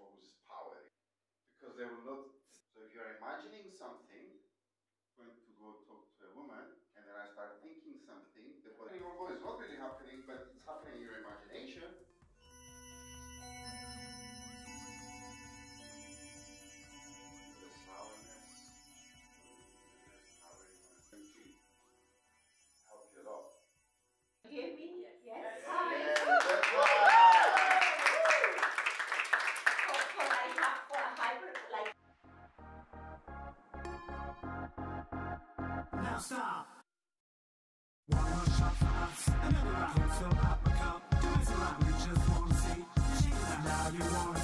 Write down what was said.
focus is power. Because they will not, so if you're imagining something, going to go talk to a woman, and then I start thinking something, the body is not really happening, but it's happening in your imagination. The sourness, help you a lot. Hear me? Yes. Yes. Now stop. One more shot for us, another round. So up a cup, do it right. We just wanna see. Now you wanna